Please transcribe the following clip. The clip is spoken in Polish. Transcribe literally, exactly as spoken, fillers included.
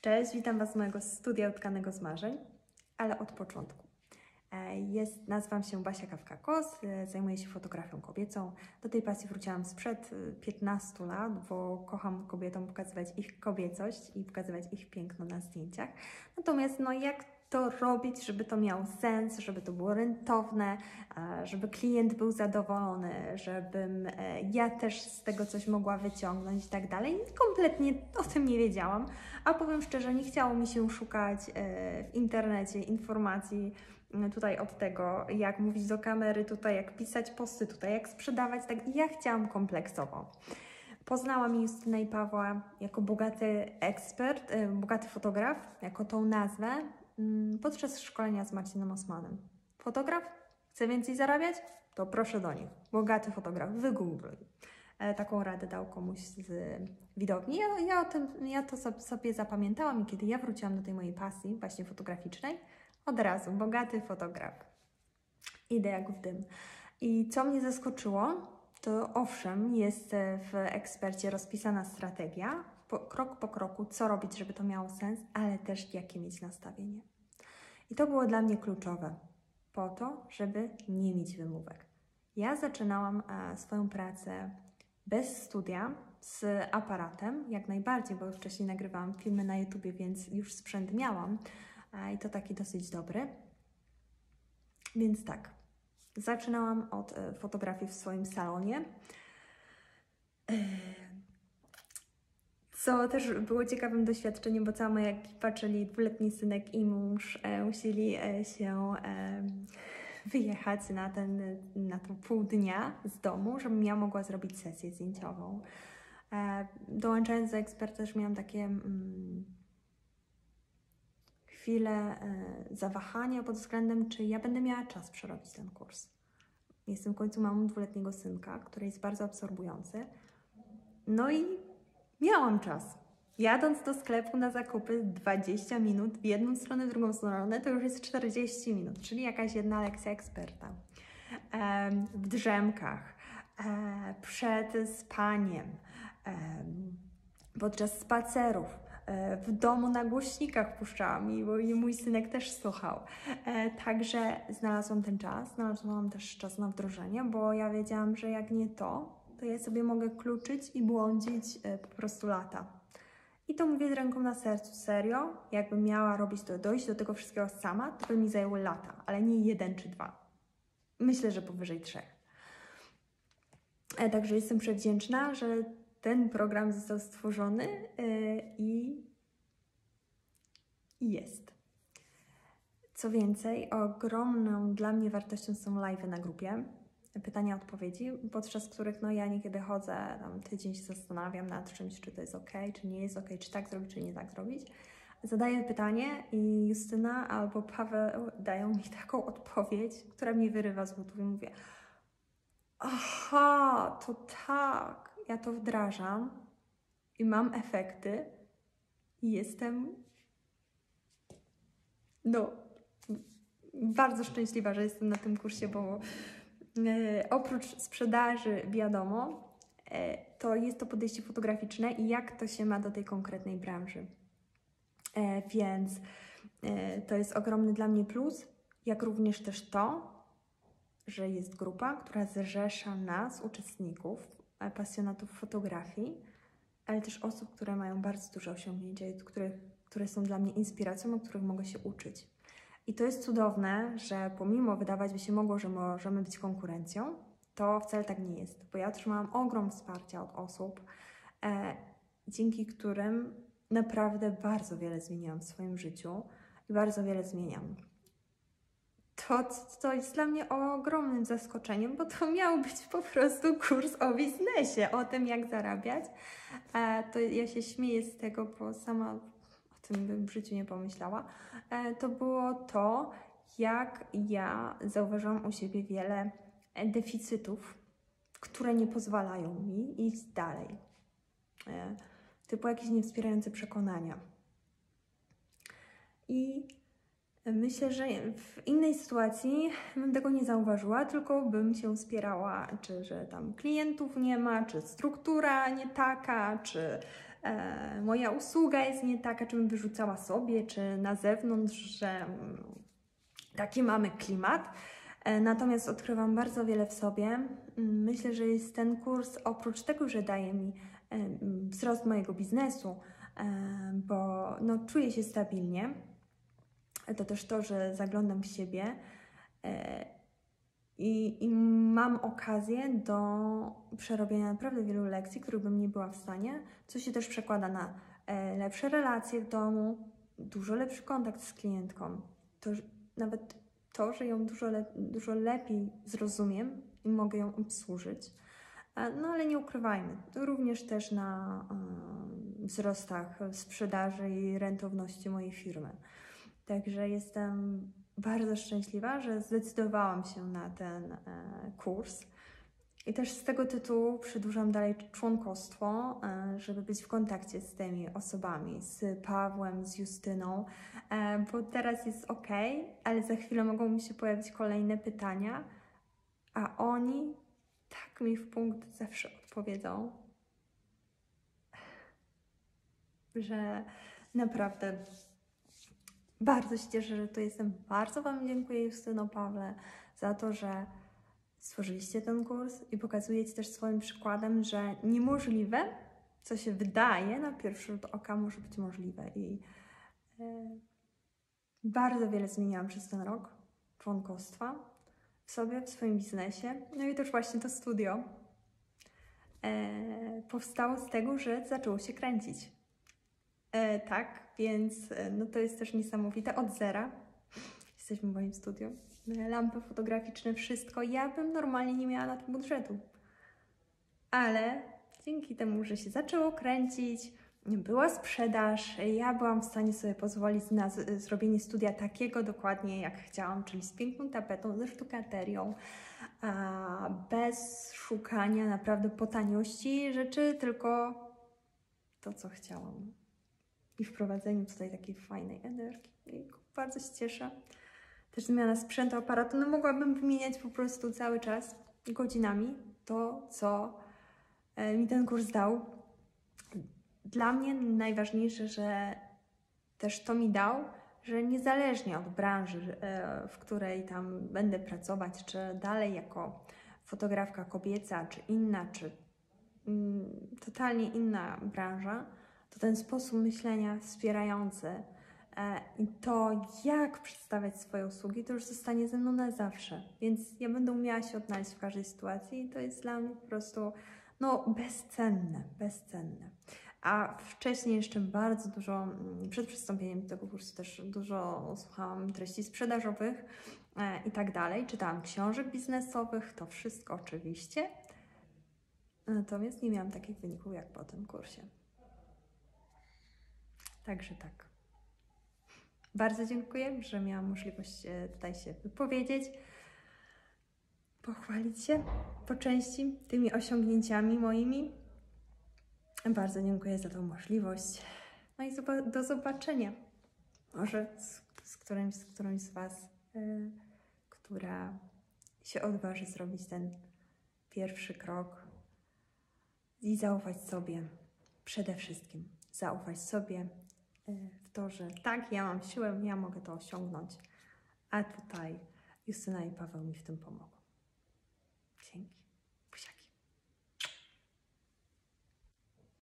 Cześć, witam Was z mojego studia Utkanego z Marzeń, ale od początku. Jest, nazywam się Basia Kawka-Kos, zajmuję się fotografią kobiecą. Do tej pasji wróciłam sprzed piętnastu lat, bo kocham kobietom pokazywać ich kobiecość i pokazywać ich piękno na zdjęciach. Natomiast no jak to robić, żeby to miało sens, żeby to było rentowne, żeby klient był zadowolony, żebym ja też z tego coś mogła wyciągnąć i tak dalej. Kompletnie o tym nie wiedziałam, a powiem szczerze, nie chciało mi się szukać w internecie informacji tutaj od tego, jak mówić do kamery, tutaj jak pisać posty, tutaj jak sprzedawać, tak ja chciałam kompleksowo. Poznałam Justynę i Pawła jako bogaty ekspert, bogaty fotograf, jako tą nazwę, podczas szkolenia z Marcinem Osmanem. Fotograf? Chce więcej zarabiać? To proszę do nich. Bogaty fotograf, wygoogluj. Taką radę dał komuś z widowni. Ja, ja, o tym, ja to sobie zapamiętałam i kiedy ja wróciłam do tej mojej pasji, właśnie fotograficznej, od razu, bogaty fotograf. Idę jak w dym. I co mnie zaskoczyło, to owszem, jest w ekspercie rozpisana strategia, po, krok po kroku, co robić, żeby to miało sens, ale też jakie mieć nastawienie. I to było dla mnie kluczowe, po to, żeby nie mieć wymówek. Ja zaczynałam e, swoją pracę bez studia, z aparatem, jak najbardziej, bo wcześniej nagrywałam filmy na YouTubie, więc już sprzęt miałam e, i to taki dosyć dobry. Więc tak, zaczynałam od e, fotografii w swoim salonie. E, Co też było ciekawym doświadczeniem, bo cała moja ekipa, czyli dwuletni synek i mąż, e, musieli e, się e, wyjechać na, ten, na to pół dnia z domu, żebym ja mogła zrobić sesję zdjęciową. E, dołączając do eksperta też miałam takie mm, chwile e, zawahania pod względem, czy ja będę miała czas przerobić ten kurs. Jestem w końcu mamą dwuletniego synka, który jest bardzo absorbujący. No i miałam czas. Jadąc do sklepu na zakupy dwadzieścia minut w jedną stronę, w drugą stronę, to już jest czterdzieści minut, czyli jakaś jedna lekcja eksperta. E, w drzemkach, e, przed spaniem, e, podczas spacerów, e, w domu na głośnikach puszczałam i, bo i mój synek też słuchał. E, także znalazłam ten czas, znalazłam też czas na wdrożenie, bo ja wiedziałam, że jak nie to, to ja sobie mogę kluczyć i błądzić e, po prostu lata. I to mówię z ręką na sercu, serio, jakbym miała robić to, dojść do tego wszystkiego sama, to by mi zajęło lata, ale nie jeden czy dwa. Myślę, że powyżej trzech. E, także jestem przewdzięczna, że ten program został stworzony yy, i, i jest. Co więcej, ogromną dla mnie wartością są live'y na grupie, pytania, odpowiedzi, podczas których no, ja niekiedy chodzę, tam tydzień się zastanawiam nad czymś, czy to jest ok, czy nie jest ok, czy tak zrobić, czy nie tak zrobić. Zadaję pytanie i Justyna albo Paweł dają mi taką odpowiedź, która mnie wyrywa z butów i mówię: aha, to tak, ja to wdrażam i mam efekty i jestem no bardzo szczęśliwa, że jestem na tym kursie, bo e, oprócz sprzedaży, wiadomo, e, to jest to podejście fotograficzne i jak to się ma do tej konkretnej branży. E, więc e, to jest ogromny dla mnie plus, jak również też to, że jest grupa, która zrzesza nas, uczestników, pasjonatów fotografii, ale też osób, które mają bardzo duże osiągnięcia, które, które są dla mnie inspiracją, od których mogę się uczyć. I to jest cudowne, że pomimo wydawać by się mogło, że możemy być konkurencją, to wcale tak nie jest, bo ja otrzymałam ogrom wsparcia od osób, e, dzięki którym naprawdę bardzo wiele zmieniłam w swoim życiu i bardzo wiele zmieniam. To, to jest dla mnie ogromnym zaskoczeniem, bo to miał być po prostu kurs o biznesie, o tym, jak zarabiać. E, to ja się śmieję z tego, bo sama o tym bym w życiu nie pomyślała. E, to było to, jak ja zauważyłam u siebie wiele deficytów, które nie pozwalają mi iść dalej. E, typu jakieś niewspierające przekonania. I myślę, że w innej sytuacji bym tego nie zauważyła, tylko bym się spierała, czy że tam klientów nie ma, czy struktura nie taka, czy e, moja usługa jest nie taka, czym wyrzucała sobie, czy na zewnątrz, że mm, taki mamy klimat. E, natomiast odkrywam bardzo wiele w sobie. Myślę, że jest ten kurs, oprócz tego, że daje mi e, wzrost mojego biznesu, e, bo no, czuję się stabilnie, to też to, że zaglądam w siebie e, i, i mam okazję do przerobienia naprawdę wielu lekcji, których bym nie była w stanie, co się też przekłada na e, lepsze relacje w domu, dużo lepszy kontakt z klientką. To, że- nawet to, że ją dużo, le, dużo lepiej zrozumiem i mogę ją obsłużyć. E, No ale nie ukrywajmy, to również też na e, wzrostach sprzedaży i rentowności mojej firmy. Także jestem bardzo szczęśliwa, że zdecydowałam się na ten e, kurs. I też z tego tytułu przedłużam dalej członkostwo, e, żeby być w kontakcie z tymi osobami, z Pawłem, z Justyną, e, bo teraz jest ok, ale za chwilę mogą mi się pojawić kolejne pytania, a oni tak mi w punkt zawsze odpowiedzą, że naprawdę bardzo się cieszę, że tu jestem. Bardzo Wam dziękuję, Justyno, Pawle, za to, że stworzyliście ten kurs i pokazujecie też swoim przykładem, że niemożliwe, co się wydaje na pierwszy rzut oka, może być możliwe. I e, bardzo wiele zmieniłam przez ten rok członkostwa w sobie, w swoim biznesie. No i też właśnie to studio e, powstało z tego, że zaczęło się kręcić. E, tak, więc e, no to jest też niesamowite. Od zera jesteśmy w moim studiu. E, Lampy fotograficzne, wszystko. Ja bym normalnie nie miała na to budżetu. Ale dzięki temu, że się zaczęło kręcić, była sprzedaż, ja byłam w stanie sobie pozwolić na z- zrobienie studia takiego dokładnie jak chciałam, czyli z piękną tapetą, ze sztukaterią, a bez szukania naprawdę po taniości rzeczy, tylko to, co chciałam. I wprowadzeniu tutaj takiej fajnej energii. I bardzo się cieszę. Też zmiana sprzętu, aparatu. No mogłabym wymieniać po prostu cały czas, godzinami, to, co e, mi ten kurs dał. Dla mnie najważniejsze, że też to mi dał, że niezależnie od branży, e, w której tam będę pracować, czy dalej jako fotografka kobieca, czy inna, czy mm, totalnie inna branża, to ten sposób myślenia wspierający e, i to, jak przedstawiać swoje usługi, to już zostanie ze mną na zawsze. Więc ja będę umiała się odnaleźć w każdej sytuacji i to jest dla mnie po prostu no, bezcenne, bezcenne. A wcześniej jeszcze bardzo dużo, mm, przed przystąpieniem do tego kursu też dużo słuchałam treści sprzedażowych e, i tak dalej. Czytałam książek biznesowych, to wszystko oczywiście. Natomiast nie miałam takich wyników jak po tym kursie. Także tak. Bardzo dziękuję, że miałam możliwość e, tutaj się wypowiedzieć, pochwalić się po części tymi osiągnięciami moimi. Bardzo dziękuję za tą możliwość. No i zoba- do zobaczenia. Może z, z, którymś, z którąś z Was, y, która się odważy zrobić ten pierwszy krok i zaufać sobie. Przede wszystkim zaufać sobie y, w to, że tak, ja mam siłę, ja mogę to osiągnąć. A tutaj Justyna i Paweł mi w tym pomogą. Dzięki.